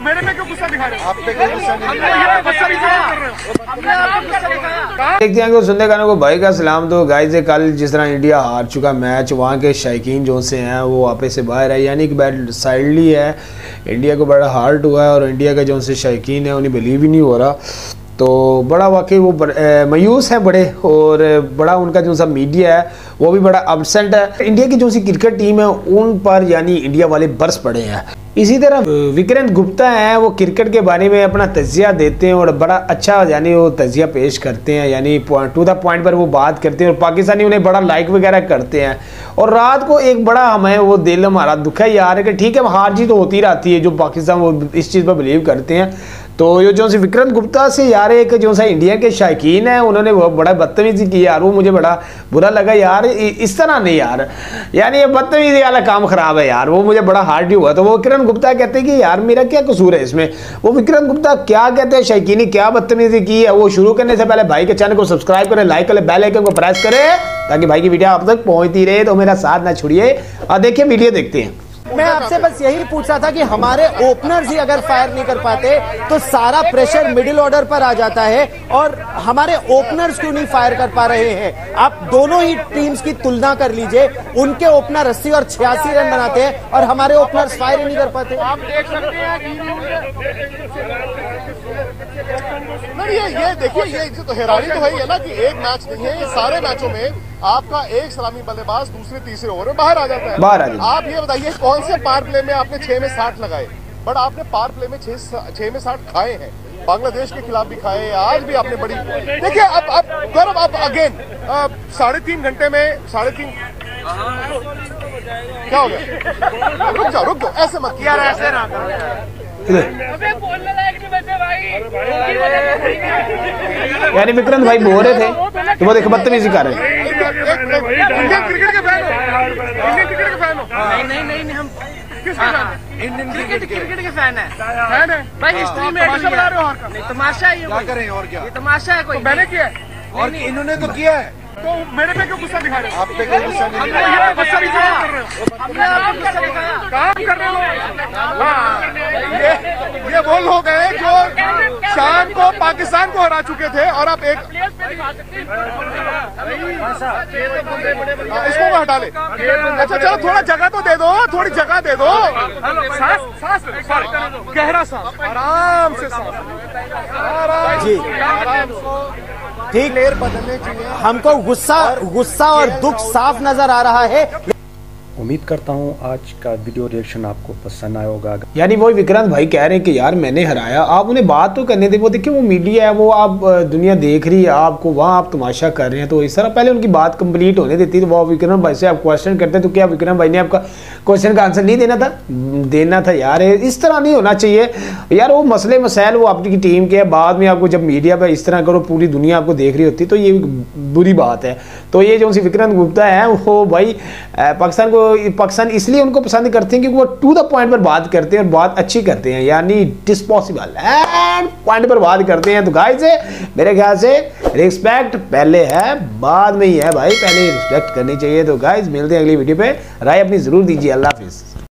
मेरे पे क्यों गुस्सा दिखा रहे हो? आप पे कोई गुस्सा नहीं देखते हैं कि सुनने गानों को भाई का सलाम। तो गाइस कल जिस तरह इंडिया हार चुका मैच, वहाँ के शायकीन जो से हैं वो वापस से बाहर है, यानी कि बैड साइडली है, इंडिया को बड़ा हार्ट हुआ है और इंडिया के जो से शायकीन है उन्हें बिलीव ही नहीं हो रहा। तो बड़ा वाकई वो मायूस है बड़े, और बड़ा उनका जो सा मीडिया है वो भी बड़ा अपसेंट है। इंडिया की जो सी क्रिकेट टीम है उन पर यानी इंडिया वाले बरस पड़े हैं। इसी तरह विक्रांत गुप्ता हैं, वो क्रिकेट के बारे में अपना तजिया देते हैं और बड़ा अच्छा यानी वो तजिया पेश करते हैं, यानी टू द पॉइंट पर वो बात करते हैं और पाकिस्तानी उन्हें बड़ा लाइक वगैरह करते हैं। और रात को एक बड़ा हमें वो दिल हमारा दुखा यार है कि ठीक है हार जीत तो होती रहती है, जो पाकिस्तान वो इस चीज़ पर बिलीव करते हैं। तो ये जो सी विक्रांत गुप्ता से यार एक जो सा इंडिया के शायकीन है उन्होंने वो बड़ा बदतमीजी की यार, वो मुझे बड़ा बुरा लगा यार। इस तरह नहीं यार, यानी ये बदतमीजी वाला काम खराब है यार, वो मुझे बड़ा हार्ड हुआ। तो वो विक्रांत गुप्ता कहते हैं कि यार मेरा क्या कसूर है इसमें। वो विक्रांत गुप्ता क्या कहते हैं, शायकीनी क्या बदतमीजी की है। वो शुरू करने से पहले भाई के चैनल को सब्सक्राइब करें, लाइक करें, बेल आइकन को प्रेस करें ताकि भाई की वीडियो आप तक पहुंचती रहे। तो मेरा साथ ना छोड़िए और देखिए वीडियो देखते हैं। मैं आपसे बस यही पूछ रहा था कि हमारे ओपनर्स ही अगर फायर नहीं कर पाते तो सारा प्रेशर मिडिल ऑर्डर पर आ जाता है, और हमारे ओपनर्स क्यों नहीं फायर कर पा रहे हैं। आप दोनों ही टीम्स की तुलना कर लीजिए, उनके ओपनर 80 और 86 रन बनाते हैं और हमारे ओपनर्स फायर ही नहीं कर पाते। आप देख सकते हैं ये देखिए, ये तो हैरानी तो है ना कि एक मैच नहीं है, ये सारे मैचों में आपका एक सलामी बल्लेबाज दूसरे तीसरे ओवर में बाहर आ जाता है। आप ये बताइए कौन से पावर प्ले में आपने 6 में 60 लगाए, बट आपने पावर प्ले में 6 में 60 खाए हैं। बांग्लादेश के खिलाफ भी खाए, आज भी आपने बड़ी देखिए। अब गौरव आप अगेन 3.5 घंटे में 3.5 क्या हो गया? रुक जाओ ऐसे मत किया, ऐसे ना यानी विक्रांत भाई बोल रहे थे तो वो देखो बदतमीजी कर रहे हैं। इंडियन क्रिकेट के फैन हो? इंडियन क्रिकेट के फैन हो? नहीं हम इंडियन क्रिकेट के फैन है भाई। हिस्ट्री में तमाशा बना रहे हो? नहीं तमाशा है, ये क्या करें और क्या? ये तमाशा है कोई। मैंने किया और इन्होंने तो किया है, तो मेरे पे क्यों गुस्सा दिखा रहे हो? आप पे कोई गुस्सा नहीं काम कर रहे हो। ये वो लोग हैं जो शाम को पाकिस्तान को हरा चुके थे और आप एक इसको हटा ले। अच्छा चलो थोड़ा जगह तो दे दो, थोड़ी जगह दे दो। सांस गहरा सांस, आराम से सांस जी ठीक। प्लेयर बदलने चाहिए। हमको गुस्सा और दुख साफ नजर आ रहा है। उम्मीद करता हूँ आज का वीडियो रिएक्शन आपको पसंद आया होगा। यानी वही विक्रांत भाई कह रहे हैं कि यार मैंने हराया, आप उन्हें बात तो करने दें। वो देखिए वो मीडिया है, वो आप दुनिया देख रही है आपको, वहाँ आप तमाशा कर रहे हैं। तो इस तरह पहले उनकी बात कंप्लीट होने देती तो वो विक्रांत भाई से आप क्वेश्चन करते तो क्या विक्रांत भाई ने आपका क्वेश्चन का आंसर नहीं देना था यार। इस तरह नहीं होना चाहिए यार। वो मसले मसाइल वो आपकी टीम के, बाद में आपको जब मीडिया पर इस तरह करो पूरी दुनिया आपको देख रही होती तो ये बुरी बात है। तो ये जो विक्रांत गुप्ता है वो भाई पाकिस्तान इसलिए उनको पसंद करते हैं क्योंकि वो टू द पॉइंट पर बात करते हैं और बात अच्छी करते हैं, यानी डिस्पॉसिबल एंड पॉइंट पर बात करते हैं। तो गाइस मेरे ख्याल से रिस्पेक्ट पहले है बाद में ही है भाई, पहले रिस्पेक्ट करनी चाहिए। तो गाइस मिलते हैं अगली वीडियो पे, राय अपनी जरूर दीजिए। अल्लाह हाफिज़।